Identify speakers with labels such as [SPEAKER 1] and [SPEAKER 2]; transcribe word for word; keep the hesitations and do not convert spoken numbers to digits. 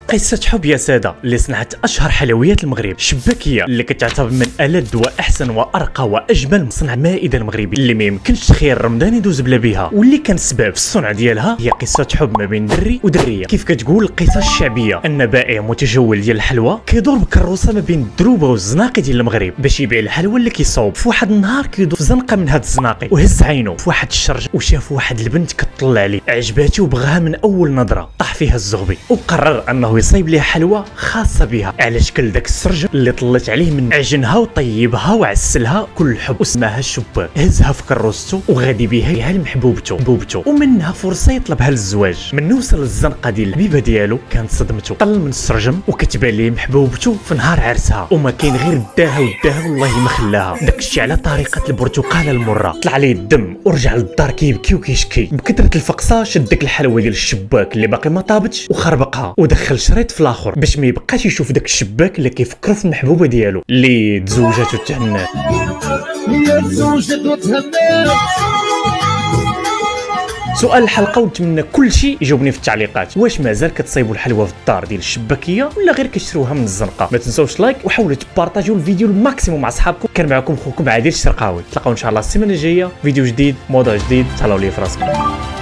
[SPEAKER 1] قصة حب يا سادة اللي صنعت أشهر حلويات المغرب، شباكية اللي كتعتبر من ألذ وأحسن وأرقى وأجمل مصنع مائدة المغربي اللي ما يمكنش تخيل رمضان يدوز بلا بها، واللي كان سبب في الصنع ديالها هي قصة حب ما بين دري ودرية. كيف كتقول القصة الشعبية أن بائع متجول ديال الحلوى كيدور بكروسة ما بين الدروبة والزناقي ديال المغرب باش يبيع الحلوى اللي كيصاوب. في واحد النهار كيدور في زنقة من هاد الزناقي وهز عينه في واحد الشرج وشاف واحد البنت كتطلع عليه، عجباتو وبغاها من أول نظرة، طاح فيها الزغبي وقرر أنه يصايب ليها حلوى خاصة بها على شكل داك السرج اللي طلت عليه من عجنها وطيبها وعسلها كل حب وسماها الشباك. هزها في كروستو وغادي بها لمحبوبته بوبته ومنها فرصة يطلبها للزواج. من وصل للزنقة ديال الحبيبة ديالو كانت صدمته، طل من السرجم وكتبان ليه محبوبته في نهار عرسها وما كاين غير داها وداها والله ما خلاها. داكشي على طريقة البرتقالة المرة، طلع عليه الدم ورجع للدار كيبكي وكيشكي. بكثرة الفقصة شد داك الحلوى ديال الشباك اللي باقي ما طابتش وخربقها ودخل شريط في الاخر باش ما يبقاش يشوف داك الشباك اللي كيفكروا في المحبوبه ديالو اللي تزوجات وتهنات. سؤال الحلقه ونتمنى كل شيء يجاوبني في التعليقات، واش مازال كتصايبوا الحلوى في الدار ديال الشباكيه ولا غير كتشروها من الزنقه؟ ما تنساوش لايك وحاولوا تبارطاجيو الفيديو الماكسيموم مع اصحابكم. كان معكم خوكم عادل الشرقاوي، تلاقاو ان شاء الله السيمانه الجايه فيديو جديد موضوع جديد. تهلاو لي في راسكم.